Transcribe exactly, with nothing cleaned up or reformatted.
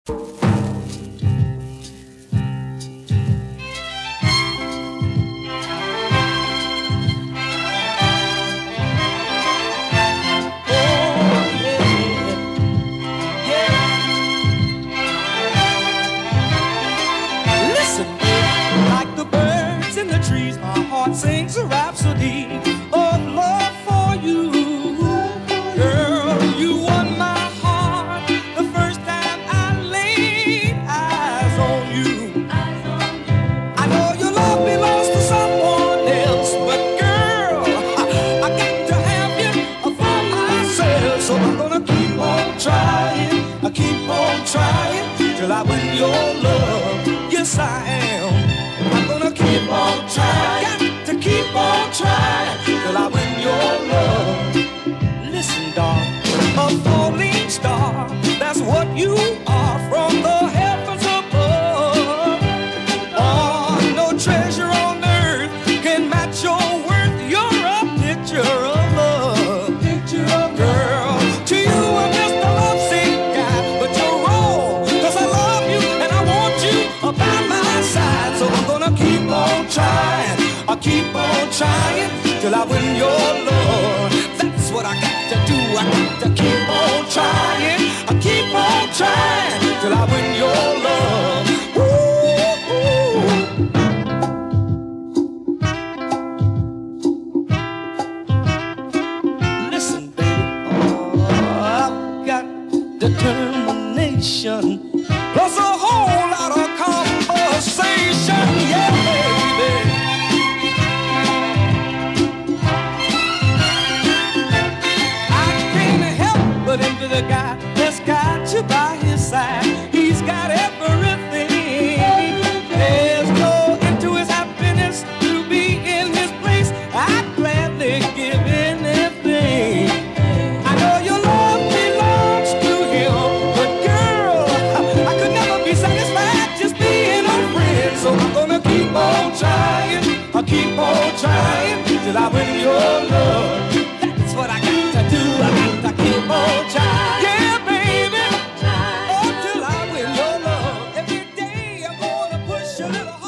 Sings a rhapsody of love for you. Girl, you won my heart the first time I laid eyes on you. I know your love belongs to someone else, but girl, I got to have you for myself. So I'm gonna keep on trying, I keep on trying till I win your love. Yes, I am. I'm gonna keep on trying, keep on trying till I win your love. Listen, darling, a falling star, that's what you are from the heavens above. Oh, no treasure on earth can match your worth. You're a picture of love. Picture of girl, to you I'm just a lovesick guy, but you're wrong, 'cause I love you and I want you by my side. So I'm gonna keep on trying, I keep on trying till I win your love. That's what I got to do. I got to keep on trying, I keep on trying till I win your love. Ooh, listen, baby, oh, I've got determination plus a whole lot of conversation. Yeah, baby. But into the guy that's got you by his side, he's got everything. There's no end to his happiness. To be in his place, I'd gladly give anything. I know your love belongs to him, but girl, I could never be satisfied just being a friend. So I'm gonna keep on trying, I keep on trying till I win your love. That's what I got to do. I got to keep on trying. Yeah, baby. Oh, till I win your love. Every day I'm gonna push a little